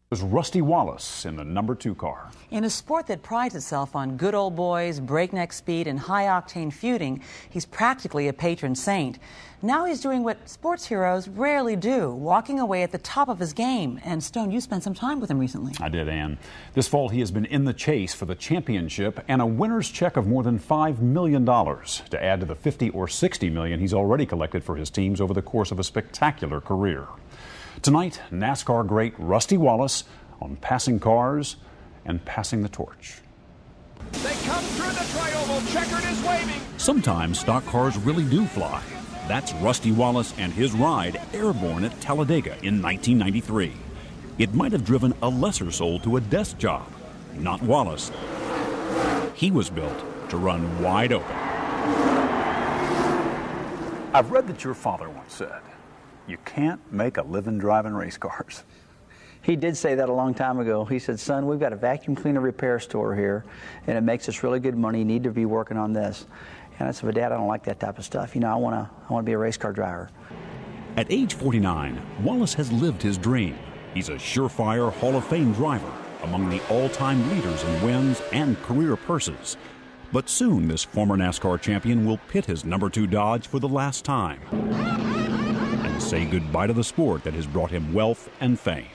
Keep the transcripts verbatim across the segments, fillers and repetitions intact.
Was Rusty Wallace in the number two car. In a sport that prides itself on good old boys, breakneck speed, and high-octane feuding, he's practically a patron saint. Now he's doing what sports heroes rarely do, walking away at the top of his game. And Stone, you spent some time with him recently. I did, Ann. This fall he has been in the chase for the championship and a winner's check of more than five million dollars to add to the fifty or sixty million dollars he's already collected for his teams over the course of a spectacular career. Tonight, NASCAR great Rusty Wallace on passing cars and passing the torch. They come through the trioval. Checkered is waving. Sometimes stock cars really do fly. That's Rusty Wallace and his ride airborne at Talladega in nineteen ninety-three. It might have driven a lesser soul to a desk job. Not Wallace. He was built to run wide open. I've read that your father once said, "You can't make a living driving race cars." He did say that a long time ago. He said, "Son, we've got a vacuum cleaner repair store here, and it makes us really good money. You need to be working on this." And I said, "But Dad, I don't like that type of stuff. You know, I want to I want to be a race car driver." At age forty-nine, Wallace has lived his dream. He's a surefire Hall of Fame driver, among the all-time leaders in wins and career purses. But soon, this former NASCAR champion will pit his number two Dodge for the last time and say goodbye to the sport that has brought him wealth and fame.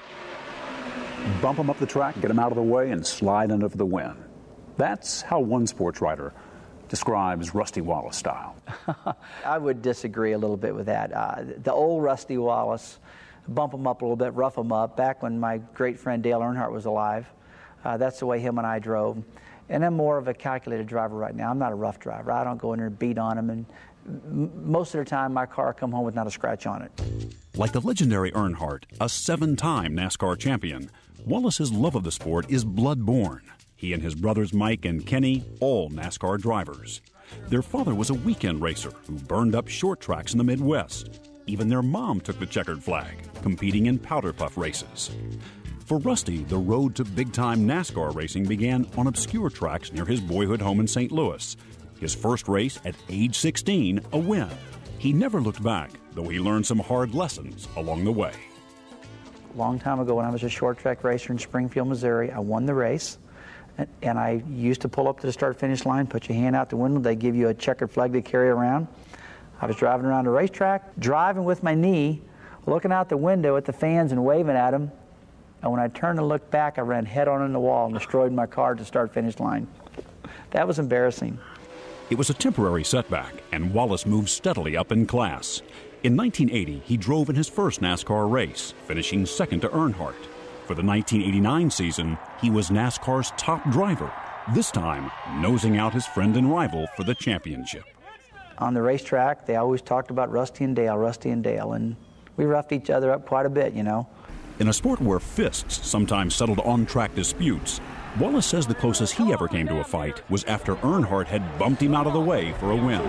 Bump him up the track, get him out of the way, and slide under for the win. That's how one sports writer describes Rusty Wallace style. I would disagree a little bit with that. Uh, the old Rusty Wallace, bump him up a little bit, rough him up, back when my great friend Dale Earnhardt was alive. Uh, that's the way him and I drove. And I'm more of a calculated driver right now. I'm not a rough driver. I don't go in there and beat on him. And m most of the time, my car come home with not a scratch on it. Like the legendary Earnhardt, a seven-time NASCAR champion, Wallace's love of the sport is blood-born. He and his brothers Mike and Kenny, all NASCAR drivers. Their father was a weekend racer who burned up short tracks in the Midwest. Even their mom took the checkered flag, competing in powder puff races. For Rusty, the road to big-time NASCAR racing began on obscure tracks near his boyhood home in Saint Louis. His first race at age sixteen, a win. He never looked back, though he learned some hard lessons along the way. A long time ago, when I was a short track racer in Springfield, Missouri, I won the race. And, and I used to pull up to the start-finish line, put your hand out the window, they give you a checkered flag to carry around. I was driving around the racetrack, driving with my knee, looking out the window at the fans and waving at them. And when I turned to look back, I ran head-on in the wall and destroyed my car at the start-finish line. That was embarrassing. It was a temporary setback, and Wallace moved steadily up in class. In nineteen eighty, he drove in his first NASCAR race, finishing second to Earnhardt. For the nineteen eighty-nine season, he was NASCAR's top driver, this time nosing out his friend and rival for the championship. On the racetrack, they always talked about Rusty and Dale, Rusty and Dale, and we roughed each other up quite a bit, you know. In a sport where fists sometimes settled on-track disputes, Wallace says the closest he ever came to a fight was after Earnhardt had bumped him out of the way for a win.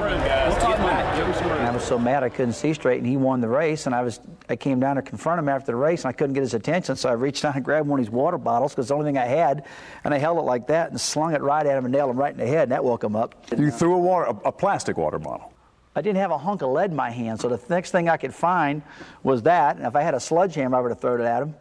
I was so mad I couldn't see straight, and he won the race, and I was I came down to confront him after the race, and I couldn't get his attention, so I reached down and grabbed one of his water bottles, because it's the only thing I had, and I held it like that and slung it right at him and nailed him right in the head, and that woke him up. You threw a, water, a, a plastic water bottle. I didn't have a hunk of lead in my hand, so the next thing I could find was that, and if I had a sledgehammer, I would have thrown it at him.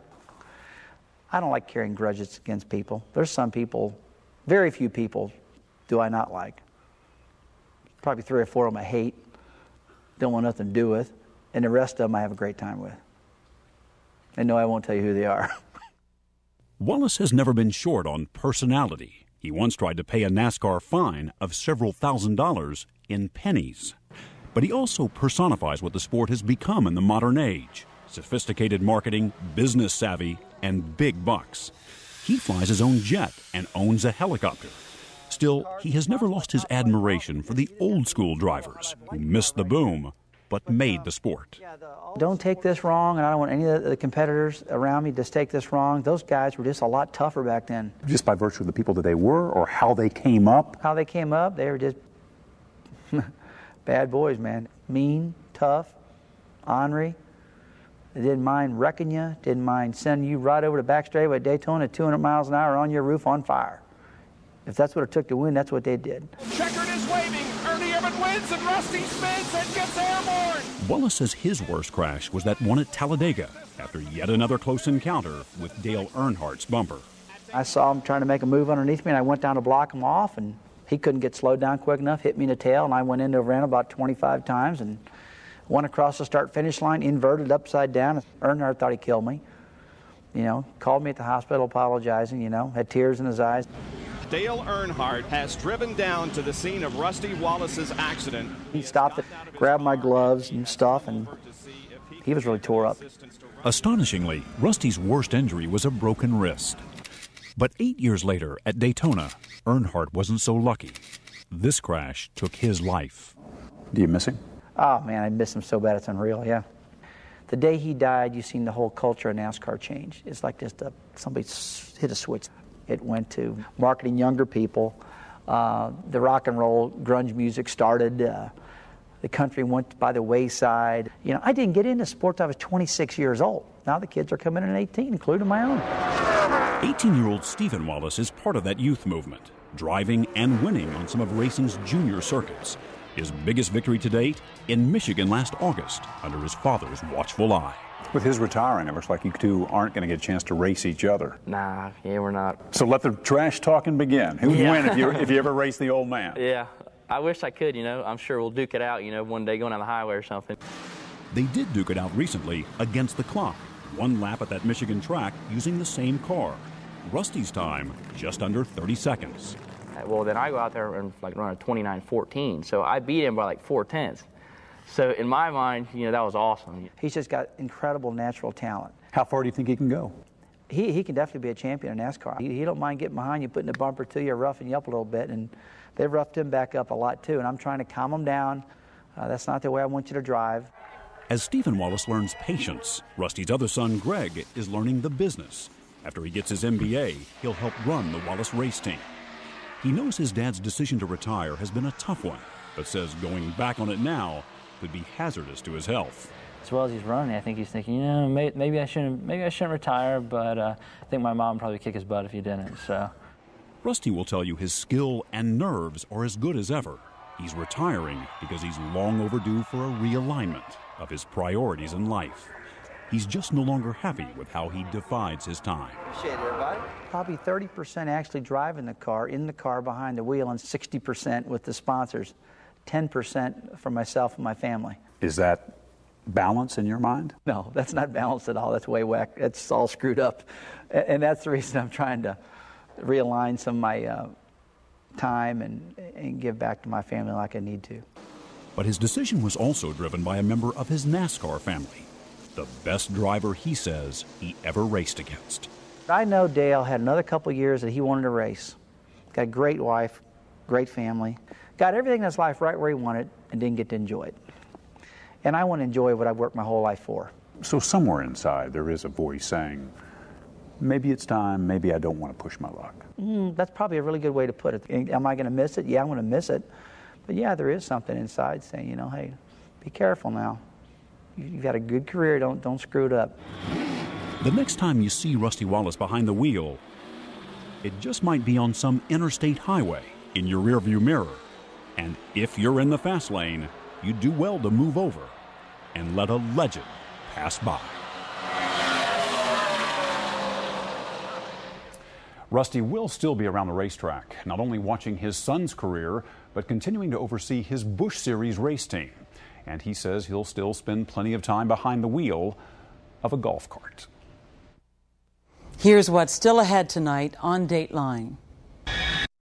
I don't like carrying grudges against people. There's some people, very few people do I not like. Probably three or four of them I hate, don't want nothing to do with, and the rest of them I have a great time with. And no, I won't tell you who they are. Wallace has never been short on personality. He once tried to pay a NASCAR fine of several thousand dollars in pennies. But he also personifies what the sport has become in the modern age. Sophisticated marketing, business savvy, and big bucks. He flies his own jet and owns a helicopter. Still, he has never lost his admiration for the old-school drivers who missed the boom but made the sport. Don't take this wrong, and I don't want any of the competitors around me to take this wrong. Those guys were just a lot tougher back then. Just by virtue of the people that they were, or how they came up? How they came up, they were just bad boys, man. Mean, tough, ornery. They didn't mind wrecking you, didn't mind sending you right over the back straightaway at Daytona at two hundred miles an hour on your roof on fire. If that's what it took to win, that's what they did. Checkered is waving. Ernie Evans Earnhardt wins and Rusty spins and gets airborne. Wallace says his worst crash was that one at Talladega after yet another close encounter with Dale Earnhardt's bumper. I saw him trying to make a move underneath me, and I went down to block him off, and he couldn't get slowed down quick enough, hit me in the tail, and I went into a run about twenty-five times and went across the start-finish line, inverted upside down. Earnhardt thought he killed me. You know, called me at the hospital apologizing, you know, had tears in his eyes. Dale Earnhardt has driven down to the scene of Rusty Wallace's accident. He stopped it, grabbed my gloves and stuff, and he was really tore up. Astonishingly, Rusty's worst injury was a broken wrist. But eight years later at Daytona, Earnhardt wasn't so lucky. This crash took his life. Do you miss him? Oh, man, I miss him so bad it's unreal, yeah. The day he died, you've seen the whole culture of NASCAR change. It's like just a, somebody hit a switch. It went to marketing younger people. Uh, the rock and roll grunge music started. Uh, the country went by the wayside. You know, I didn't get into sports till I was twenty-six years old. Now the kids are coming in at eighteen, including my own. eighteen-year-old Stephen Wallace is part of that youth movement, driving and winning on some of racing's junior circuits. His biggest victory to date in Michigan last August under his father's watchful eye. With his retiring, it looks like you two aren't going to get a chance to race each other. Nah, yeah, we're not. So let the trash talking begin. Who would Yeah. win if you if you ever race the old man? Yeah, I wish I could, you know. I'm sure we'll duke it out, you know, one day going down the highway or something. They did duke it out recently against the clock. One lap at that Michigan track using the same car. Rusty's time, just under thirty seconds. Well, then I go out there and like run a twenty-nine fourteen, so I beat him by like four tenths. So in my mind, you know, that was awesome. He's just got incredible natural talent. How far do you think he can go? He, he can definitely be a champion in NASCAR. He, he don't mind getting behind you, putting the bumper to you, roughing you up a little bit, and they've roughed him back up a lot too, and I'm trying to calm him down. Uh, that's not the way I want you to drive. As Stephen Wallace learns patience, Rusty's other son, Greg, is learning the business. After he gets his M B A, he'll help run the Wallace race team. He knows his dad's decision to retire has been a tough one, but says going back on it now could be hazardous to his health. As well as he's running, I think he's thinking, you know, may, maybe I shouldn't, maybe I shouldn't retire, but uh, I think my mom would probably kick his butt if he didn't. So, Rusty will tell you his skill and nerves are as good as ever. He's retiring because he's long overdue for a realignment of his priorities in life. He's just no longer happy with how he divides his time. Appreciate it, everybody. Probably thirty percent actually driving the car, in the car behind the wheel, and sixty percent with the sponsors, ten percent for myself and my family. Is that balance in your mind? No, that's not balanced at all. That's way whack. That's all screwed up. And that's the reason I'm trying to realign some of my uh, time and, and give back to my family like I need to. But his decision was also driven by a member of his NASCAR family, the best driver he says he ever raced against. I know Dale had another couple years that he wanted to race. Got a great wife, great family, got everything in his life right where he wanted and didn't get to enjoy it. And I want to enjoy what I've worked my whole life for. So somewhere inside there is a voice saying, maybe it's time, maybe I don't want to push my luck. Mm, that's probably a really good way to put it. Am I going to miss it? Yeah, I'm going to miss it. But yeah, there is something inside saying, you know, hey, be careful now. You've got a good career, don't, don't screw it up. The next time you see Rusty Wallace behind the wheel, it just might be on some interstate highway in your rearview mirror. And if you're in the fast lane, you do well to move over and let a legend pass by. Rusty will still be around the racetrack, not only watching his son's career, but continuing to oversee his Busch Series race team. And he says he'll still spend plenty of time behind the wheel of a golf cart. Here's what's still ahead tonight on Dateline.